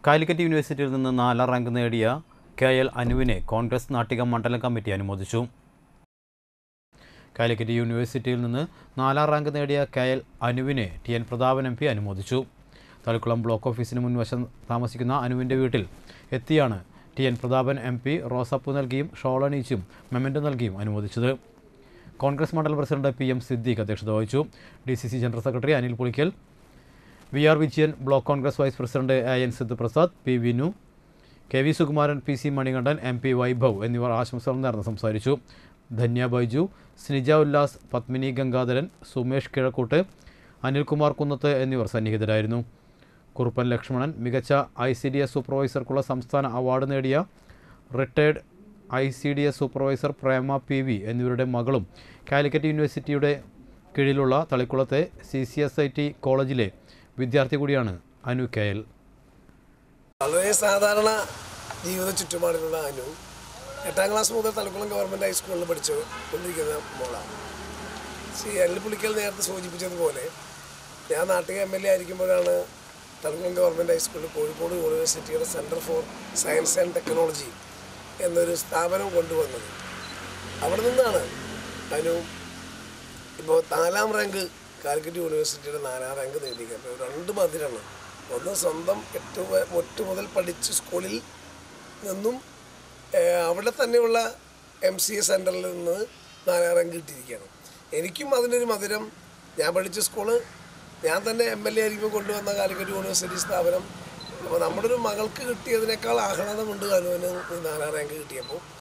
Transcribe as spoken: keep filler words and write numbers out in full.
കാലിക്കറ്റ് യൂണിവേഴ്സിറ്റിയിൽ നിന്ന് നാലാം റാങ്ക് നേടിയ കെ എൽ അനുവിനെ കോൺഗ്രസ് നാട്ടിക മണ്ഡലം കമ്മിറ്റി അനുമോദിച്ചു. കാലിക്കറ്റ് യൂണിവേഴ്സിറ്റിയിൽ നിന്ന് നാലാം റാങ്ക് നേടിയ കെ എൽ അനുവിനെ T N Prathapan M P അനുമോദിച്ചു. തളിക്കുളം ബ്ലോക്ക് ഓഫീസിന് മുൻവശം താമസിക്കുന്ന അനുവിൻ്റെ വീട്ടിൽ എത്തിയാണ് T N Prathapan M P റോസപ്പൂ നൽകിയും ഷോളണീച്ചും മെമൻറ്റോ നൽകിയും അനുമോദിച്ചത്. കോൺഗ്രസ് മണ്ഡലം പ്രസിഡന്റ് പി എം സിദ്ദീഖ് അധ്യക്ഷത വഹിച്ചു. D C C general secretary Anil Pulikkal, V R Vijayan, block Congress vice president A N Sidhu Prasad, P Vinu, K V Sukumaran, P C Manikandan, M P Vaibhav എന്നിവർ ആശംസകൾ നേർന്ന് സംസാരിച്ചു. ധന്യ ബൈജു, സ്നിജ ഉല്ലാസ്, പത്മിനി ഗംഗാധരൻ, സുമേഷ് കിഴക്കൂട്ട്, അനിൽകുമാർ കുന്നത്ത് എന്നിവർ സന്നിഹിതരായിരുന്നു. കുറുപ്പൻ ലക്ഷ്മണൻ മികച്ച ഐ സി ഡി എസ് സൂപ്പർവൈസർക്കുള്ള സംസ്ഥാന അവാർഡ് നേടിയ retired I C D S supervisor Prema P V എന്നിവരുടെ മകളും കാലിക്കറ്റ് യൂണിവേഴ്സിറ്റിയുടെ കീഴിലുള്ള തളിക്കുളത്തെ C C S I T കോളേജിലെ വിദ്യാർത്ഥി കൂടിയാണ് അനു കെ എൽ. വളരെ സാധാരണ ജീവിത ചുറ്റുപാടിലുള്ള അനു എട്ടാം ക്ലാസ് മുതൽ തളിക്കുളം ഗവൺമെൻറ് ഹൈസ്കൂളിൽ പഠിച്ചു കൊണ്ടിരിക്കുന്ന മോളാണ്. ശ്രീ അനിൽ പുളിക്കൽ നേരത്തെ സൂചിപ്പിച്ചതുപോലെ ഞാൻ നാട്ടിക എം എൽ എ ആയിരിക്കുമ്പോഴാണ് തളിക്കുളം ഗവൺമെൻറ് ഹൈസ്കൂളിൽ കോഴിക്കോട് യൂണിവേഴ്സിറ്റിയുടെ centre for science and technology എന്നൊരു സ്ഥാപനം കൊണ്ടുവന്നത്. അവിടെ നിന്നാണ് അനു ഇപ്പോൾ നാലാം റാങ്ക് കാലിക്കറ്റ് യൂണിവേഴ്സിറ്റിയുടെ നാലാം റാങ്ക് നേടിയിരിക്കുന്നത്. രണ്ട് മതിരാണ്. ഒന്ന് സ്വന്തം എട്ട് ഒറ്റ മുതൽ പഠിച്ച സ്കൂളിൽ നിന്നും അവിടെ തന്നെയുള്ള എം സി എ സെൻറ്ററിൽ നിന്ന് നാലാം റാങ്ക് കിട്ടിയിരിക്കുകയാണ്. എനിക്കും അതിനൊരു മധുരം. ഞാൻ പഠിച്ച സ്കൂള് ഞാൻ തന്നെ എം എൽ എ ആയിരിക്കുമ്പോൾ കൊണ്ടുവന്ന കാലിക്കറ്റ് യൂണിവേഴ്സിറ്റി സ്ഥാപനം. അപ്പോൾ നമ്മുടെ ഒരു മകൾക്ക് കിട്ടിയതിനേക്കാൾ ആഹ്ലാദമുണ്ട് അനുവിന് നാലാം റാങ്ക് കിട്ടിയപ്പോൾ.